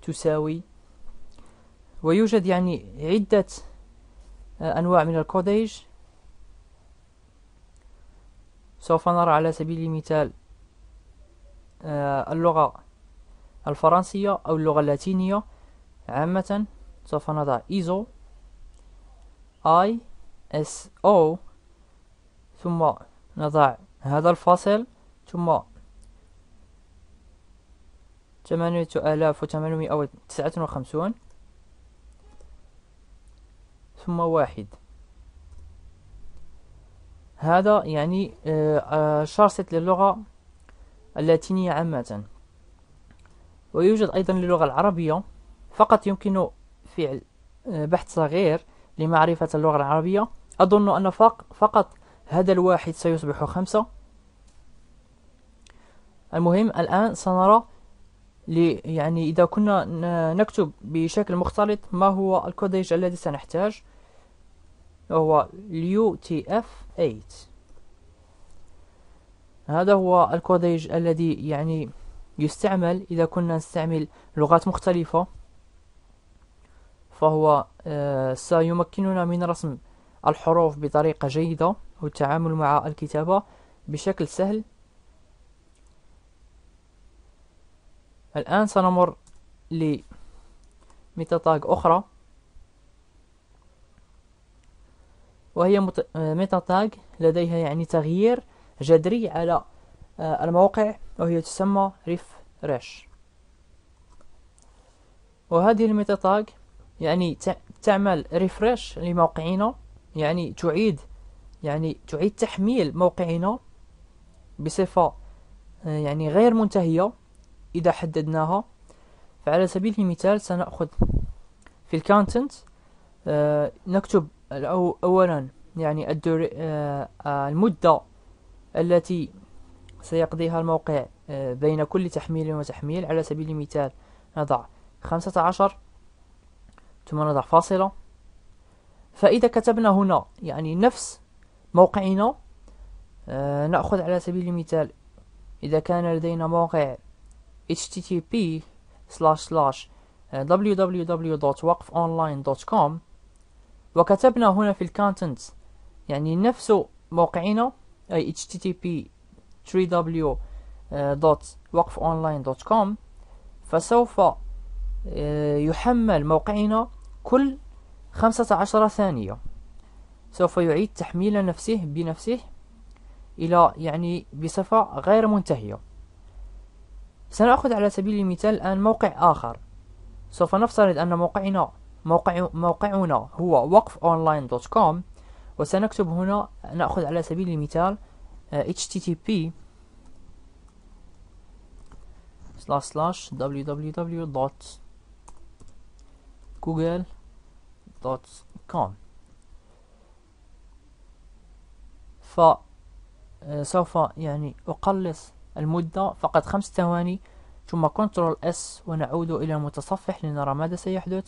تساوي. ويوجد يعني عدة أنواع من الكوديج. سوف نرى على سبيل المثال اللغة الفرنسية أو اللغة اللاتينية عامة. سوف نضع ISO ISO، ثم نضع هذا الفاصل، ثم 8859، ثم 1. هذا يعني شارست للغة اللاتينية عامة. ويوجد أيضا للغة العربية، فقط يمكن فعل بحث صغير لمعرفة اللغة العربية. أظن أن فقط هذا الواحد سيصبح 5. المهم الآن سنرى يعني إذا كنا نكتب بشكل مختلط ما هو الكوديج الذي سنحتاج، وهو UTF-8. هذا هو الكوديج الذي يعني يستعمل إذا كنا نستعمل لغات مختلفة، فهو سيمكننا من رسم الحروف بطريقة جيدة والتعامل مع الكتابة بشكل سهل. الآن سنمر لميتا أخرى، وهي ميتا لديها يعني تغيير جذري على الموقع، وهي تسمى refresh. وهذه الميتا يعني تعمل refresh لموقعنا، يعني تعيد تحميل موقعنا بصفة يعني غير منتهية إذا حددناها. فعلى سبيل المثال سنأخذ في الكونتنت نكتب أولا يعني المدة التي سيقضيها الموقع بين كل تحميل وتحميل. على سبيل المثال نضع 15 ثم نضع فاصلة. فإذا كتبنا هنا يعني نفس موقعنا، نأخذ على سبيل المثال إذا كان لدينا موقع http://www.waqfonline.com، وكتبنا هنا في الكونتنت يعني نفس موقعنا أي http://www.waqfonline.com، فسوف يحمل موقعنا كل 15 ثانية. سوف يعيد تحميل نفسه بنفسه إلى يعني بصفة غير منتهية. سنأخذ على سبيل المثال الآن موقع آخر. سوف نفترض أن موقعنا هو waqfonline.com، وسنكتب هنا نأخذ على سبيل المثال http://www.google.com. فسوف يعني أقلص المدة فقط 5 ثواني، ثم كنترول S ونعود إلى المتصفح لنرى ماذا سيحدث.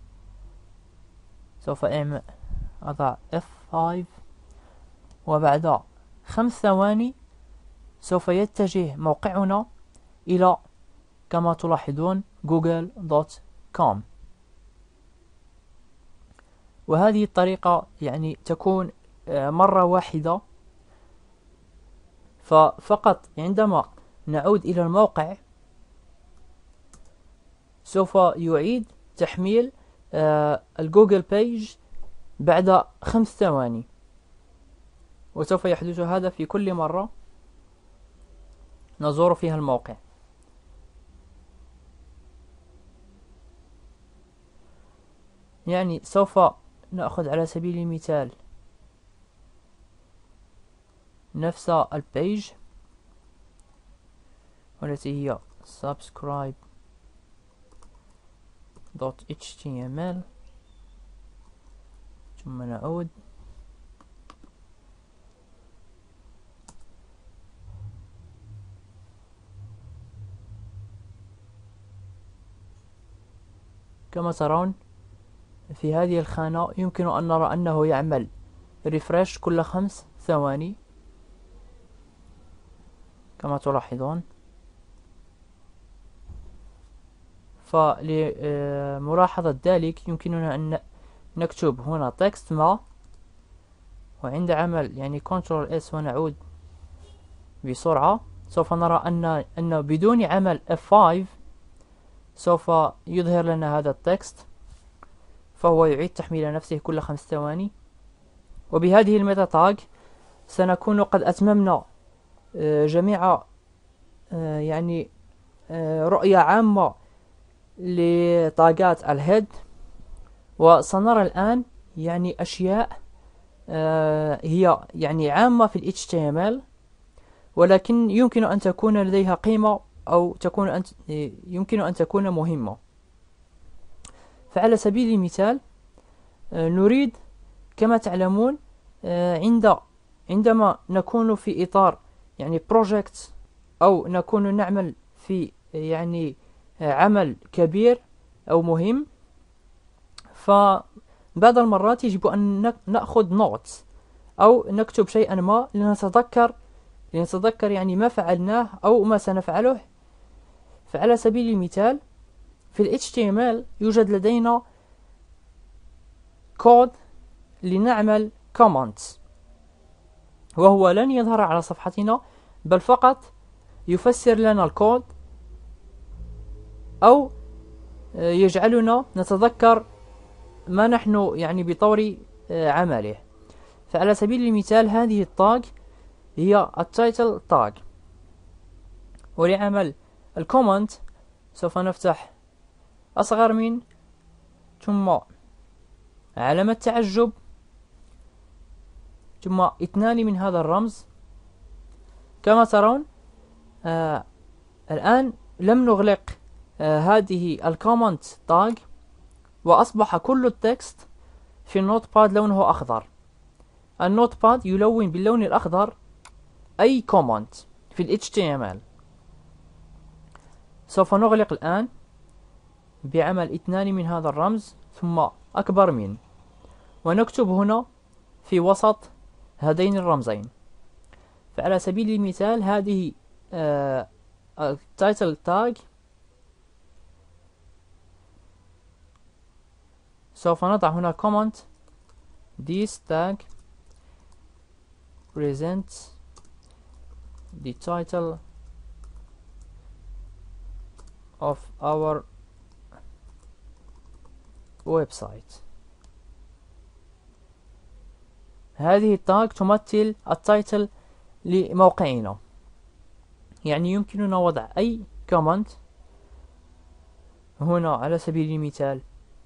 سوف أضع F5، وبعد 5 ثواني سوف يتجه موقعنا إلى كما تلاحظون google.com. وهذه الطريقة يعني تكون مرة واحدة، ففقط عندما نعود إلى الموقع سوف يعيد تحميل الجوجل بيج بعد 5 ثواني، وسوف يحدث هذا في كل مرة نزور فيها الموقع. يعني سوف نأخذ على سبيل المثال نفس البيج والتي هي subscribe.html، ثم نعود. كما ترون في هذه الخانة يمكن أن نرى أنه يعمل ريفرش كل 5 ثواني كما تلاحظون. فلملاحظة ذلك يمكننا أن نكتب هنا تكست ما، وعند عمل يعني كنترول اس ونعود بسرعة سوف نرى أن بدون عمل F5 سوف يظهر لنا هذا التكست، فهو يعيد تحميل نفسه كل 5 ثواني. وبهذه الميتا تاج سنكون قد أتممنا جميع يعني رؤية عامة لطاقات الهيد، وسنرى الآن يعني أشياء هي يعني عامة في ال HTML، ولكن يمكن أن تكون لديها قيمة أو يمكن أن تكون مهمة. فعلى سبيل المثال نريد كما تعلمون عندما نكون في إطار يعني بروجكت أو نكون نعمل في يعني عمل كبير أو مهم، فبعض المرات يجب أن نأخذ نوتس أو نكتب شيئا ما لنتذكر يعني ما فعلناه أو ما سنفعله. فعلى سبيل المثال في ال HTML يوجد لدينا كود لنعمل comments، وهو لن يظهر على صفحتنا بل فقط يفسر لنا الكود أو يجعلنا نتذكر ما نحن يعني بطور عمله. فعلى سبيل المثال هذه التاج هي التايتل تاج، ولعمل الكومنت سوف نفتح أصغر من ثم علامة تعجب ثم 2 من هذا الرمز. كما ترون الآن لم نغلق هذه الكومنت تاج، وأصبح كل التكست في النوت باد لونه أخضر. النوت باد يلون باللون الأخضر أي كومنت في ال HTML. سوف نغلق الآن بعمل 2 من هذا الرمز ثم أكبر من، ونكتب هنا في وسط هذين الرمزين. فعلى سبيل المثال هذه التايتل تاج سوف نضع هنا comment this tag presents the title of our website. هذه التاج تمثل التايتل لموقعنا، يعني يمكننا وضع أي كومنت هنا. على سبيل المثال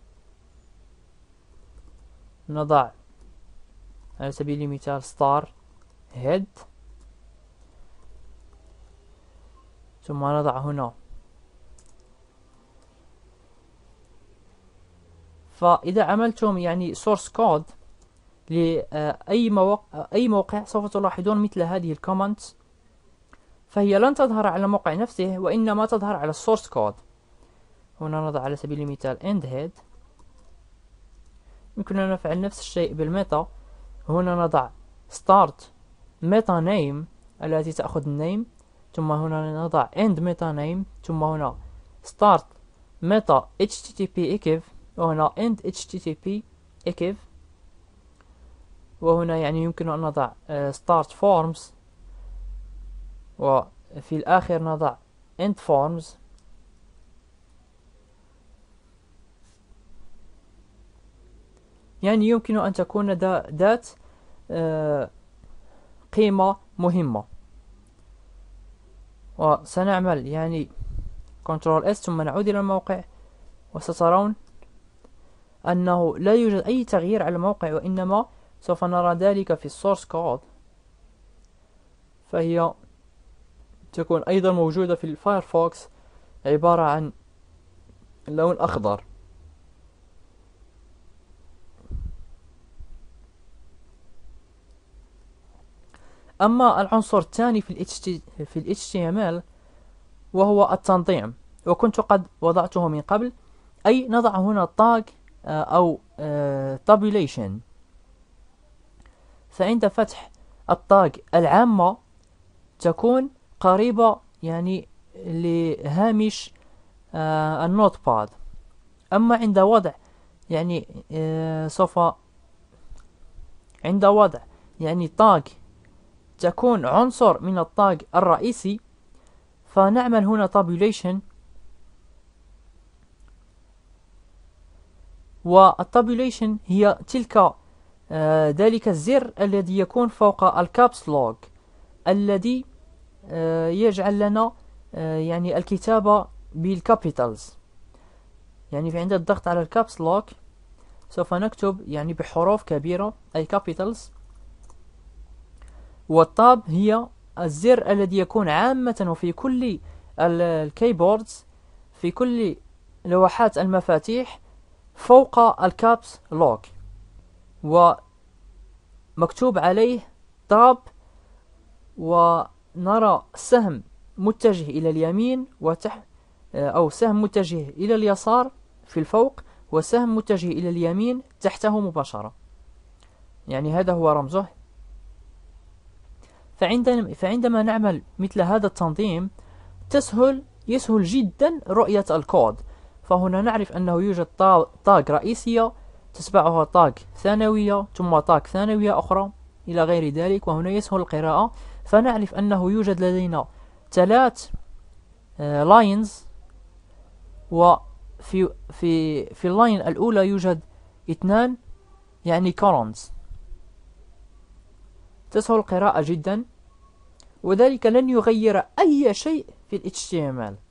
نضع على سبيل المثال star head، ثم نضع هنا. فإذا عملتم يعني source code لأي موقع سوف تلاحظون مثل هذه الكومنتس، فهي لن تظهر على الموقع نفسه وإنما تظهر على السورس كود. هنا نضع على سبيل المثال end head. يمكننا نفعل نفس الشيء بالميتا. هنا نضع start meta name التي تأخذ النيم، ثم هنا نضع end meta name، ثم هنا start meta http ekiv، وهنا end http ekiv، وهنا يعني يمكن أن نضع start forms، وفي الآخر نضع end forms. يعني يمكن أن تكون ذات قيمة مهمة. وسنعمل يعني Ctrl S ثم نعود إلى الموقع، وسترون أنه لا يوجد أي تغيير على الموقع، وإنما سوف نرى ذلك في السورس كود. فهي تكون أيضا موجودة في الفايرفوكس عبارة عن لون أخضر. أما العنصر الثاني في ال HTML وهو التنظيم، وكنت قد وضعته من قبل، أي نضع هنا tag أو tabulation. فعند فتح التاج العامة تكون قريبة يعني لهامش النوت باد. أما عند وضع يعني سوف عند وضع يعني تاج تكون عنصر من التاج الرئيسي، فنعمل هنا tabulation. والtabulation هي تلك ذلك الزر الذي يكون فوق الكابس لوج الذي يجعل لنا يعني الكتابة بالكابيتالز. يعني عند الضغط على الكابس لوك سوف نكتب يعني بحروف كبيرة أي كابيتالز. والتاب هي الزر الذي يكون عامة وفي كل الكيبوردز، في كل لوحات المفاتيح فوق الكابس لوك، ومكتوب عليه تاب، ونرى سهم متجه إلى اليمين أو سهم متجه إلى اليسار في الفوق، وسهم متجه إلى اليمين تحته مباشرة. يعني هذا هو رمزه. فعندما نعمل مثل هذا التنظيم يسهل جدا رؤية الكود. فهنا نعرف أنه يوجد تاج رئيسية تتبعها تاج ثانوية ثم تاج ثانوية أخرى إلى غير ذلك، وهنا يسهل القراءة. فنعرف أنه يوجد لدينا 3 لاينز، وفي في اللاين الأولى يوجد 2 يعني كولونز. تسهل القراءة جدا، وذلك لن يغير أي شيء في ال HTML.